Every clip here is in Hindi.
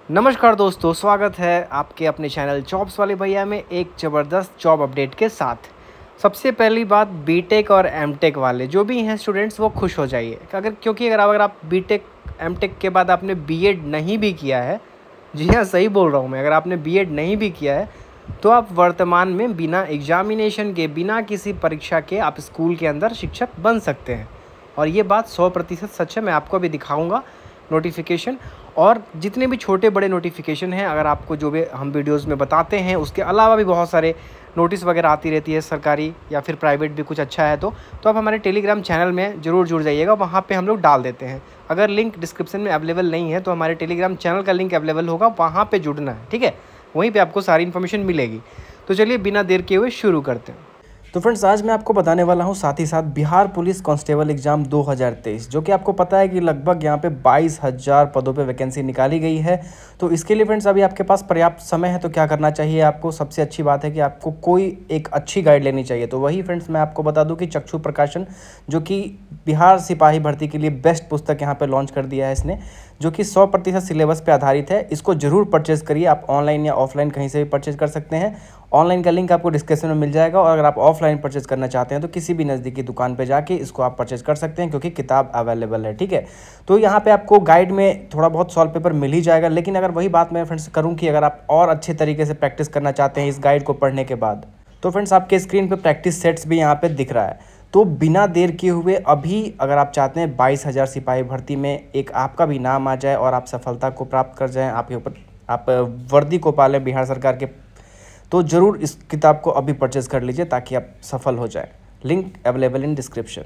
नमस्कार दोस्तों, स्वागत है आपके अपने चैनल जॉब्स वाले भैया में एक ज़बरदस्त जॉब अपडेट के साथ। सबसे पहली बात, बीटेक और एमटेक वाले जो भी हैं स्टूडेंट्स वो खुश हो जाइए। क्योंकि अगर आप बीटेक एमटेक के बाद आपने बीएड नहीं भी किया है, जी हाँ सही बोल रहा हूँ मैं, अगर आपने बीएड नहीं भी किया है तो आप वर्तमान में बिना एग्जामिनेशन के, बिना किसी परीक्षा के आप स्कूल के अंदर शिक्षक बन सकते हैं। और ये बात 100% सच है। मैं आपको अभी दिखाऊंगा नोटिफिकेशन, और जितने भी छोटे बड़े नोटिफिकेशन हैं, अगर आपको जो भी हम वीडियोस में बताते हैं उसके अलावा भी बहुत सारे नोटिस वगैरह आती रहती है, सरकारी या फिर प्राइवेट भी कुछ अच्छा है तो आप हमारे टेलीग्राम चैनल में ज़रूर जुड़ जाइएगा। वहाँ पे हम लोग डाल देते हैं। अगर लिंक डिस्क्रिप्शन में अवेलेबल नहीं है तो हमारे टेलीग्राम चैनल का लिंक अवेलेबल होगा, वहाँ पर जुड़ना है, ठीक है। वहीं पर आपको सारी इन्फॉर्मेशन मिलेगी। तो चलिए बिना देर किए हुए शुरू करते हैं। तो फ्रेंड्स, आज मैं आपको बताने वाला हूं साथ ही साथ बिहार पुलिस कांस्टेबल एग्जाम 2023, जो कि आपको पता है कि लगभग यहां पे 22,000 पदों पे वैकेंसी निकाली गई है। तो इसके लिए फ्रेंड्स अभी आपके पास पर्याप्त समय है। तो क्या करना चाहिए आपको? सबसे अच्छी बात है कि आपको कोई एक अच्छी गाइड लेनी चाहिए। तो वही फ्रेंड्स मैं आपको बता दूं कि चक्षु प्रकाशन, जो कि बिहार सिपाही भर्ती के लिए बेस्ट पुस्तक यहाँ पर लॉन्च कर दिया है इसने, जो कि 100% सिलेबस पे आधारित है। इसको जरूर परचेज़ करिए। आप ऑनलाइन या ऑफलाइन कहीं से भी परचेज़ कर सकते हैं। ऑनलाइन का लिंक आपको डिस्क्रिप्शन में मिल जाएगा, और अगर आप ऑफलाइन परचेज़ करना चाहते हैं तो किसी भी नज़दीकी दुकान पे जाके इसको आप परचेज़ कर सकते हैं, क्योंकि किताब अवेलेबल है, ठीक है। तो यहाँ पे आपको गाइड में थोड़ा बहुत सॉल्व पेपर मिल ही जाएगा। लेकिन अगर वही बात मैं फ्रेंड्स करूँ कि अगर आप और अच्छे तरीके से प्रैक्टिस करना चाहते हैं इस गाइड को पढ़ने के बाद, तो फ्रेंड्स आपके स्क्रीन पर प्रैक्टिस सेट्स भी यहाँ पर दिख रहा है। तो बिना देर किए हुए अभी अगर आप चाहते हैं 22,000 सिपाही भर्ती में एक आपका भी नाम आ जाए और आप सफलता को प्राप्त कर जाएं, आपके ऊपर आप वर्दी को पालें बिहार सरकार के, तो ज़रूर इस किताब को अभी परचेज़ कर लीजिए ताकि आप सफल हो जाए। Link available in description.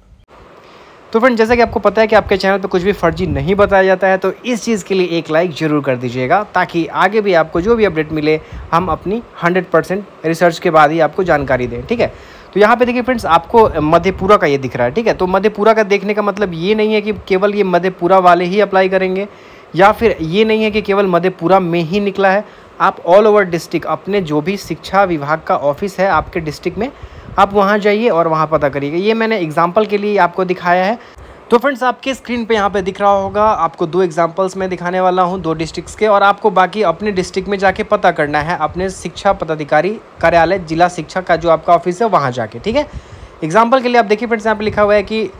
तो फ्रेंड, जैसा कि आपको पता है कि आपके चैनल पे कुछ भी फर्जी नहीं बताया जाता है, तो इस चीज़ के लिए एक लाइक ज़रूर कर दीजिएगा, ताकि आगे भी आपको जो भी अपडेट मिले हम अपनी 100% रिसर्च के बाद ही आपको जानकारी दें, ठीक है। तो यहाँ पे देखिए फ्रेंड्स, आपको मधेपुरा का ये दिख रहा है, ठीक है। तो मधेपुरा का देखने का मतलब ये नहीं है कि केवल ये मधेपुरा वाले ही अप्लाई करेंगे, या फिर ये नहीं है कि केवल मधेपुरा में ही निकला है। आप ऑल ओवर डिस्ट्रिक्ट, अपने जो भी शिक्षा विभाग का ऑफिस है आपके डिस्ट्रिक्ट में, आप वहाँ जाइए और वहाँ पता करिएगा। ये मैंने एग्जाम्पल के लिए आपको दिखाया है। तो फ्रेंड्स, आपके स्क्रीन पे यहाँ पे दिख रहा होगा, आपको 2 एग्जाम्पल्स मैं दिखाने वाला हूँ 2 डिस्ट्रिक्ट्स के, और आपको बाकी अपने डिस्ट्रिक्ट में जाके पता करना है अपने शिक्षा पदाधिकारी कार्यालय, जिला शिक्षा का जो आपका ऑफिस है वहाँ जाके, ठीक है। एग्जाम्पल के लिए आप देखिए फ्रेंड्स, यहाँ पे लिखा हुआ है कि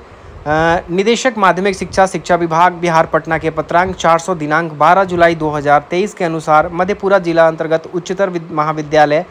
निदेशक माध्यमिक शिक्षा विभाग बिहार पटना के पत्रांक 400 दिनांक 12 जुलाई 2023 के अनुसार मधेपुरा जिला अंतर्गत उच्चतर महाविद्यालय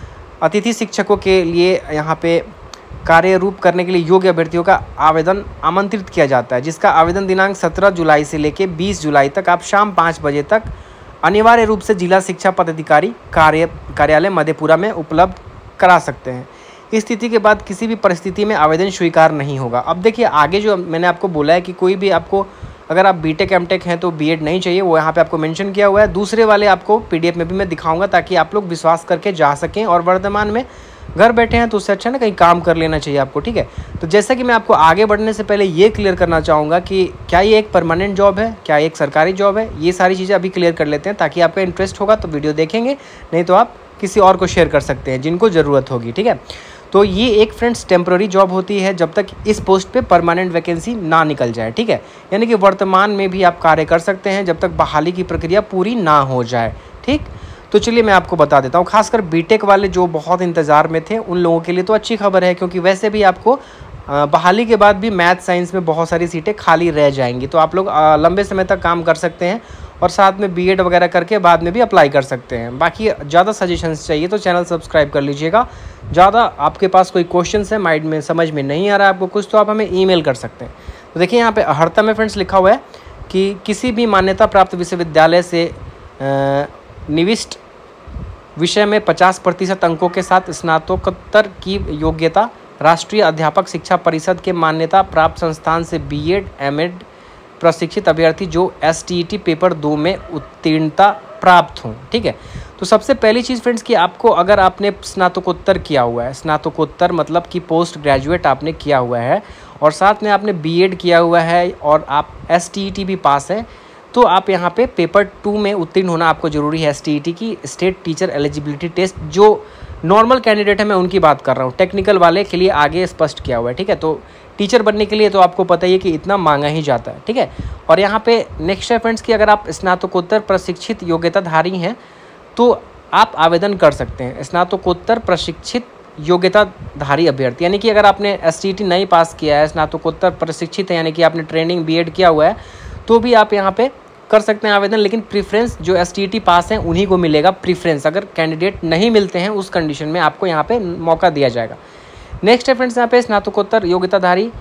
अतिथि शिक्षकों के लिए यहाँ पे कार्य रूप करने के लिए योग्य अभ्यर्थियों का आवेदन आमंत्रित किया जाता है, जिसका आवेदन दिनांक 17 जुलाई से लेकर 20 जुलाई तक आप शाम 5 बजे तक अनिवार्य रूप से जिला शिक्षा पदाधिकारी कार्यालय मधेपुरा में उपलब्ध करा सकते हैं। इस स्थिति के बाद किसी भी परिस्थिति में आवेदन स्वीकार नहीं होगा। अब देखिए आगे जो मैंने आपको बोला है कि कोई भी आपको, अगर आप बीटेक एमटेक हैं तो बीएड नहीं चाहिए, वो यहाँ पे आपको मेंशन किया हुआ है। दूसरे वाले आपको पीडीएफ में भी मैं दिखाऊंगा, ताकि आप लोग विश्वास करके जा सकें, और वर्तमान में घर बैठे हैं तो उससे अच्छा ना कहीं काम कर लेना चाहिए आपको, ठीक है। तो जैसा कि मैं आपको आगे बढ़ने से पहले ये क्लियर करना चाहूँगा कि क्या ये एक परमानेंट जॉब है, क्या एक सरकारी जॉब है, ये सारी चीज़ें अभी क्लियर कर लेते हैं, ताकि आपका इंटरेस्ट होगा तो वीडियो देखेंगे, नहीं तो आप किसी और को शेयर कर सकते हैं जिनको ज़रूरत होगी, ठीक है। तो ये एक फ्रेंड्स टेम्प्रेरी जॉब होती है जब तक इस पोस्ट पे परमानेंट वैकेंसी ना निकल जाए, ठीक है। यानी कि वर्तमान में भी आप कार्य कर सकते हैं जब तक बहाली की प्रक्रिया पूरी ना हो जाए, ठीक। तो चलिए मैं आपको बता देता हूँ, खासकर बीटेक वाले जो बहुत इंतज़ार में थे उन लोगों के लिए तो अच्छी खबर है, क्योंकि वैसे भी आपको बहाली के बाद भी मैथ साइंस में बहुत सारी सीटें खाली रह जाएंगी। तो आप लोग लंबे समय तक काम कर सकते हैं, और साथ में बीएड वगैरह करके बाद में भी अप्लाई कर सकते हैं। बाकी ज़्यादा सजेशंस चाहिए तो चैनल सब्सक्राइब कर लीजिएगा। ज़्यादा आपके पास कोई क्वेश्चंस है, माइंड में समझ में नहीं आ रहा है आपको कुछ, तो आप हमें ईमेल कर सकते हैं। तो देखिए यहाँ पे अर्हता में फ्रेंड्स लिखा हुआ है कि किसी भी मान्यता प्राप्त विश्वविद्यालय से निविष्ट विषय में 50% अंकों के साथ स्नातकोत्तर की योग्यता, राष्ट्रीय अध्यापक शिक्षा परिषद के मान्यता प्राप्त संस्थान से बीएड एमएड प्रशिक्षित अभ्यर्थी जो एसटीईटी पेपर 2 में उत्तीर्णता प्राप्त हों, ठीक है। तो सबसे पहली चीज़ फ्रेंड्स कि आपको, अगर आपने स्नातकोत्तर किया हुआ है, स्नातकोत्तर मतलब कि पोस्ट ग्रेजुएट आपने किया हुआ है, और साथ में आपने बीएड किया हुआ है, और आप एसटीईटी भी पास है, तो आप यहाँ पे पेपर 2 में उत्तीर्ण होना आपको ज़रूरी है। एसटीईटी की स्टेट टीचर एलिजिबिलिटी टेस्ट, जो नॉर्मल कैंडिडेट है मैं उनकी बात कर रहा हूँ, टेक्निकल वाले के लिए आगे स्पष्ट किया हुआ है, ठीक है। तो टीचर बनने के लिए तो आपको पता ही है कि इतना मांगा ही जाता है, ठीक है। और यहाँ पे नेक्स्ट है फ्रेंड्स कि अगर आप स्नातकोत्तर प्रशिक्षित योग्यताधारी हैं तो आप आवेदन कर सकते हैं। स्नातकोत्तर प्रशिक्षित योग्यताधारी अभ्यर्थी यानी कि अगर आपने STT नहीं पास किया है, स्नातकोत्तर प्रशिक्षित है यानी कि आपने ट्रेनिंग B.Ed किया हुआ है, तो भी आप यहाँ पे कर सकते हैं आवेदन। लेकिन प्रीफ्रेंस जो STT पास हैं उन्हीं को मिलेगा प्रीफ्रेंस। अगर कैंडिडेट नहीं मिलते हैं उस कंडीशन में आपको यहाँ पे मौका दिया जाएगा। नेक्स्ट है फ्रेंड्स यहाँ पे स्नातकोत्तर योग्यताधारी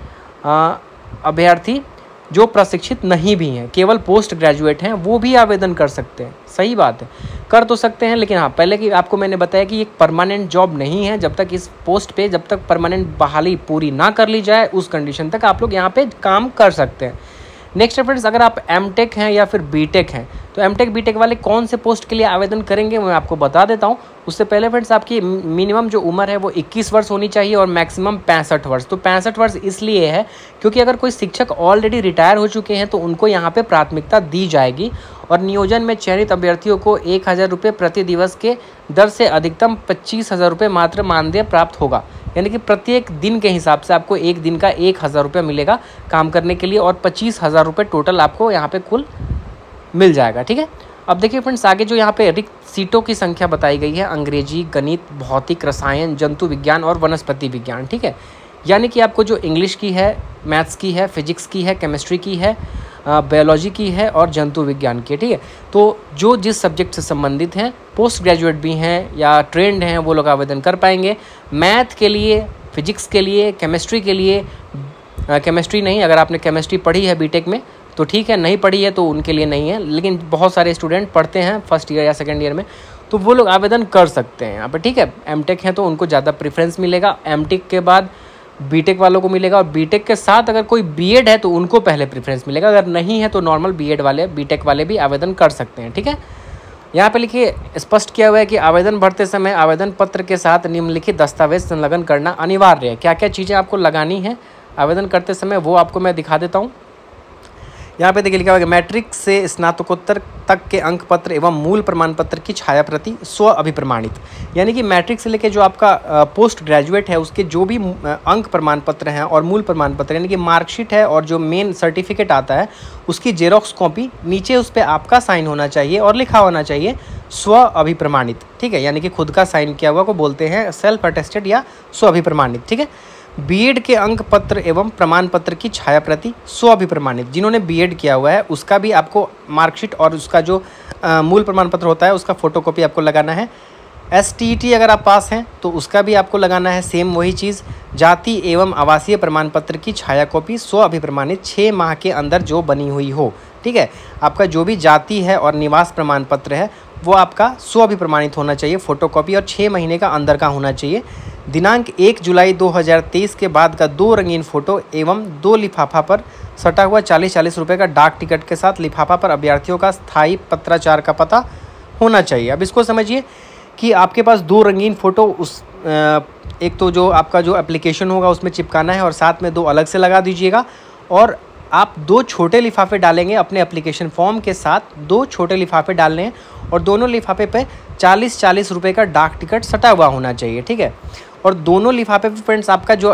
अभ्यर्थी जो प्रशिक्षित नहीं भी हैं, केवल पोस्ट ग्रेजुएट हैं, वो भी आवेदन कर सकते हैं। सही बात है, कर तो सकते हैं, लेकिन हाँ पहले कि आपको मैंने बताया कि एक परमानेंट जॉब नहीं है। जब तक इस पोस्ट पे जब तक परमानेंट बहाली पूरी ना कर ली जाए उस कंडीशन तक आप लोग यहाँ पे काम कर सकते हैं। नेक्स्ट फ्रेंड्स अगर आप M.Tech हैं या फिर B.Tech हैं तो M.Tech B.Tech वाले कौन से पोस्ट के लिए आवेदन करेंगे मैं आपको बता देता हूँ। उससे पहले फ्रेंड्स आपकी मिनिमम जो उम्र है वो 21 वर्ष होनी चाहिए और मैक्सिमम 65 वर्ष। तो 65 वर्ष इसलिए है क्योंकि अगर कोई शिक्षक ऑलरेडी रिटायर हो चुके हैं तो उनको यहाँ पे प्राथमिकता दी जाएगी। और नियोजन में चयनित अभ्यर्थियों को 1000 रुपये प्रति दिवस के दर से अधिकतम 25,000 रुपये मात्र मानदेय प्राप्त होगा। यानी कि प्रत्येक दिन के हिसाब से आपको एक दिन का 1000 रुपये मिलेगा काम करने के लिए और 25,000 रुपये टोटल आपको यहाँ पे कुल मिल जाएगा, ठीक है। अब देखिए फ्रेंड्स आगे जो यहाँ पे रिक्त सीटों की संख्या बताई गई है, अंग्रेजी, गणित, भौतिक, रसायन, जंतु विज्ञान और वनस्पति विज्ञान, ठीक है। यानी कि आपको जो इंग्लिश की है, मैथ्स की है, फिजिक्स की है, केमिस्ट्री की है, बायोलॉजी की है और जंतु विज्ञान की है, ठीक है। तो जो जिस सब्जेक्ट से संबंधित हैं, पोस्ट ग्रेजुएट भी हैं या ट्रेंड हैं, वो लोग आवेदन कर पाएंगे। मैथ के लिए, फिजिक्स के लिए, केमिस्ट्री के लिए, केमिस्ट्री नहीं, अगर आपने केमिस्ट्री पढ़ी है B.Tech में तो ठीक है, नहीं पढ़ी है तो उनके लिए नहीं है, लेकिन बहुत सारे स्टूडेंट पढ़ते हैं फर्स्ट ईयर या सेकेंड ईयर में, तो वो लोग आवेदन कर सकते हैं यहाँ पर, ठीक है। M.Tech है तो उनको ज़्यादा प्रेफरेंस मिलेगा, M.Tech के बाद B.Tech वालों को मिलेगा और B.Tech के साथ अगर कोई B.Ed है तो उनको पहले प्रेफरेंस मिलेगा। अगर नहीं है तो नॉर्मल B.Ed वाले, B.Tech वाले भी आवेदन कर सकते हैं, ठीक है। यहाँ पे लिखिए स्पष्ट किया हुआ है कि आवेदन भरते समय आवेदन पत्र के साथ निम्नलिखित दस्तावेज संलग्न करना अनिवार्य है। क्या क्या चीज़ें आपको लगानी है आवेदन करते समय वो आपको मैं दिखा देता हूँ। यहाँ पे देखिए लिखा हुआ है मैट्रिक से स्नातकोत्तर तक के अंक पत्र एवं मूल प्रमाण पत्र की छायाप्रति स्व अभिप्रमाणित। यानी कि मैट्रिक से लेके जो आपका पोस्ट ग्रेजुएट है उसके जो भी अंक प्रमाण पत्र हैं और मूल प्रमाण पत्र यानी कि मार्कशीट है और जो मेन सर्टिफिकेट आता है उसकी जेरोक्स कॉपी, नीचे उस पर आपका साइन होना चाहिए और लिखा होना चाहिए स्व अभिप्रमाणित, ठीक है। यानी कि खुद का साइन किया हुआ को बोलते हैं सेल्फ अटेस्टेड या स्व अभिप्रमाणित, ठीक है। B.Ed के अंक पत्र एवं प्रमाण पत्र की छायाप्रति स्व अभिप्रमाणित, जिन्होंने B.Ed किया हुआ है उसका भी आपको मार्कशीट और उसका जो मूल प्रमाण पत्र होता है उसका फोटोकॉपी आपको लगाना है। STT अगर आप पास हैं तो उसका भी आपको लगाना है, सेम वही चीज़। जाति एवं आवासीय प्रमाण पत्र की छाया कॉपी स्व अभिप्रमाणित 6 माह के अंदर जो बनी हुई हो, ठीक है। आपका जो भी जाति है और निवास प्रमाण पत्र है वो आपका स्व अभिप्रमाणित होना चाहिए, फोटोकॉपी और 6 महीने का अंदर का होना चाहिए। दिनांक 1 जुलाई 2023 के बाद का 2 रंगीन फ़ोटो एवं 2 लिफाफा पर सटा हुआ 40-40 रुपये का डाक टिकट के साथ लिफाफा पर अभ्यर्थियों का स्थायी पत्राचार का पता होना चाहिए। अब इसको समझिए कि आपके पास 2 रंगीन फ़ोटो उस एक तो जो आपका जो एप्लीकेशन होगा उसमें चिपकाना है और साथ में 2 अलग से लगा दीजिएगा और आप 2 छोटे लिफाफे डालेंगे अपने एप्लीकेशन फॉर्म के साथ, 2 छोटे लिफाफे डालने हैं और दोनों लिफाफे पे 40-40 रुपये का डाक टिकट सटा हुआ होना चाहिए, ठीक है। और दोनों लिफाफे पे फ्रेंड्स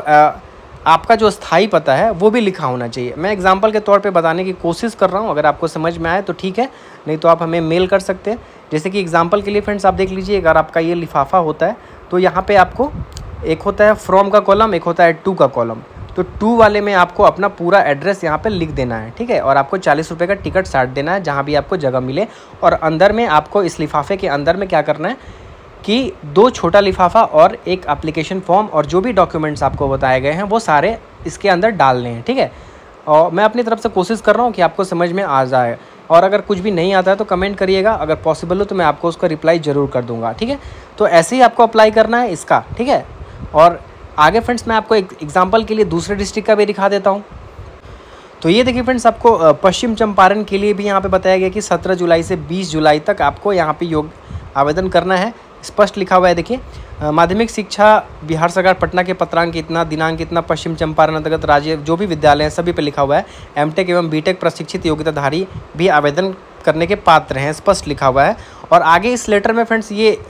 आपका जो स्थायी पता है वो भी लिखा होना चाहिए। मैं एग्जांपल के तौर पे बताने की कोशिश कर रहा हूँ, अगर आपको समझ में आए तो ठीक है, नहीं तो आप हमें मेल कर सकते हैं। जैसे कि एग्जांपल के लिए फ्रेंड्स आप देख लीजिए, अगर आपका ये लिफाफा होता है तो यहाँ पे आपको एक होता है फ्रॉम का कॉलम, एक होता है टू का कॉलम। तो 2 वाले में आपको अपना पूरा एड्रेस यहाँ पे लिख देना है, ठीक है। और आपको 40 रुपये का टिकट साट देना है जहाँ भी आपको जगह मिले। और अंदर में आपको इस लिफाफे के अंदर में क्या करना है कि 2 छोटा लिफाफा और एक एप्लीकेशन फॉर्म और जो भी डॉक्यूमेंट्स आपको बताए गए हैं वो सारे इसके अंदर डालने हैं, ठीक है। और मैं अपनी तरफ से कोशिश कर रहा हूँ कि आपको समझ में आ जाए, और अगर कुछ भी नहीं आता है तो कमेंट करिएगा, अगर पॉसिबल हो तो मैं आपको उसका रिप्लाई ज़रूर कर दूँगा, ठीक है। तो ऐसे ही आपको अप्लाई करना है इसका, ठीक है। और आगे फ्रेंड्स मैं आपको एक एग्जांपल के लिए दूसरे डिस्ट्रिक्ट का भी दिखा देता हूँ। तो ये देखिए फ्रेंड्स, आपको पश्चिम चंपारण के लिए भी यहाँ पे बताया गया कि 17 जुलाई से 20 जुलाई तक आपको यहाँ पे आवेदन करना है। स्पष्ट लिखा हुआ है, देखिए माध्यमिक शिक्षा बिहार सरकार पटना के पत्रांक इतना, दिनांक इतना, पश्चिम चंपारण अंतर्गत राज्य जो भी विद्यालय हैं सभी पे लिखा हुआ है। M.Tech एवं B.Tech प्रशिक्षित योग्यताधारी भी आवेदन करने के पात्र हैं, स्पष्ट लिखा हुआ है। और आगे इस लेटर में फ्रेंड्स ये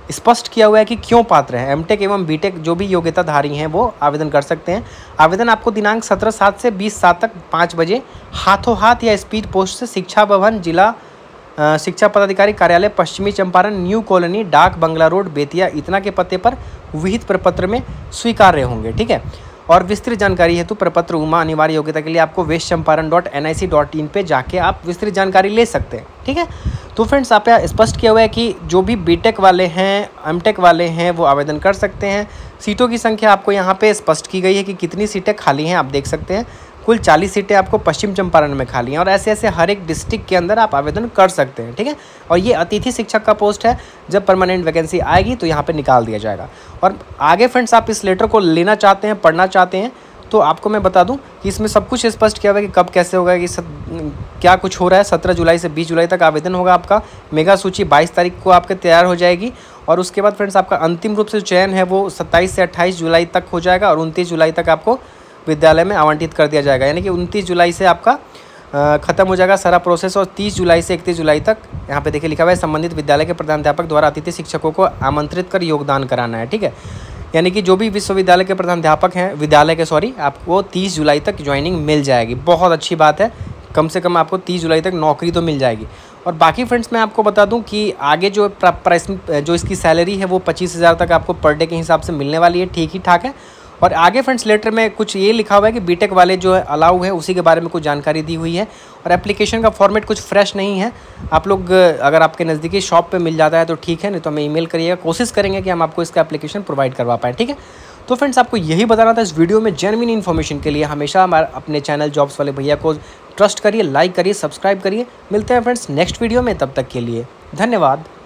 स्पष्ट किया हुआ है कि क्यों पात्र है। एमटेक एवं बीटेक जो भी योग्यताधारी हैं वो आवेदन कर सकते हैं। आवेदन आपको दिनांक 17/7 से 20/7 तक 5 बजे हाथों हाथ या स्पीड पोस्ट से शिक्षा भवन, जिला शिक्षा पदाधिकारी कार्यालय, पश्चिमी चंपारण, न्यू कॉलोनी, डाक बंगला रोड, बेतिया, इतना के पते पर विहित प्रपत्र में स्वीकार्य होंगे। ठीक है। और विस्तृत जानकारी हेतु प्रपत्र उमा अनिवार्य योग्यता के लिए आपको westchamparan.nic.in पे जाके आप विस्तृत जानकारी ले सकते हैं। ठीक है। तो फ्रेंड्स आप यहाँ स्पष्ट किया हुआ है कि जो भी बीटेक वाले हैं, एमटेक वाले हैं वो आवेदन कर सकते हैं। सीटों की संख्या आपको यहाँ पे स्पष्ट की गई है कि कितनी सीटें खाली हैं, आप देख सकते हैं। कुल 40 सीटें आपको पश्चिम चंपारण में खाली हैं और ऐसे ऐसे हर एक डिस्ट्रिक्ट के अंदर आप आवेदन कर सकते हैं। ठीक है। और ये अतिथि शिक्षक का पोस्ट है, जब परमानेंट वैकेंसी आएगी तो यहाँ पे निकाल दिया जाएगा। और आगे फ्रेंड्स आप इस लेटर को लेना चाहते हैं, पढ़ना चाहते हैं, तो आपको मैं बता दूं कि इसमें सब कुछ स्पष्ट किया हुआ है कि कब कैसे होगा, कि क्या कुछ हो रहा है। 17 जुलाई से 20 जुलाई तक आवेदन होगा आपका। मेगा सूची 22 तारीख को आपके तैयार हो जाएगी और उसके बाद फ्रेंड्स आपका अंतिम रूप से चयन है वो 27 से 28 जुलाई तक हो जाएगा और 29 जुलाई तक आपको विद्यालय में आवंटित कर दिया जाएगा। यानी कि 29 जुलाई से आपका खत्म हो जाएगा सारा प्रोसेस और 30 जुलाई से 31 जुलाई तक यहाँ पे देखिए लिखा हुआ है संबंधित विद्यालय के प्रधानाध्यापक द्वारा अतिथि शिक्षकों को आमंत्रित कर योगदान कराना है। ठीक है। यानी कि जो भी विश्वविद्यालय के प्रधानाध्यापक हैं, आपको 30 जुलाई तक ज्वाइनिंग मिल जाएगी। बहुत अच्छी बात है, कम से कम आपको 30 जुलाई तक नौकरी तो मिल जाएगी। और बाकी फ्रेंड्स मैं आपको बता दूं कि आगे जो प्राइस जो इसकी सैलरी है वो 25,000 तक आपको पर डे के हिसाब से मिलने वाली है। ठीक ही ठाक है। और आगे फ्रेंड्स लेटर में कुछ ये लिखा हुआ है कि बीटेक वाले जो है अलाउ है, उसी के बारे में कुछ जानकारी दी हुई है। और एप्लीकेशन का फॉर्मेट कुछ फ्रेश नहीं है। आप लोग अगर आपके नज़दीकी शॉप पे मिल जाता है तो ठीक है, नहीं तो हमें ईमेल करिएगा, कोशिश करेंगे कि हम आपको इसका एप्लीकेशन प्रोवाइड करवा पाएँ। ठीक है। तो फ्रेंड्स आपको यही बताना था इस वीडियो में। जेन्युइन इन्फॉर्मेशन के लिए हमेशा हमारे अपने चैनल जॉब्स वाले भैया को ट्रस्ट करिए, लाइक करिए, सब्सक्राइब करिए। मिलते हैं फ्रेंड्स नेक्स्ट वीडियो में, तब तक के लिए धन्यवाद।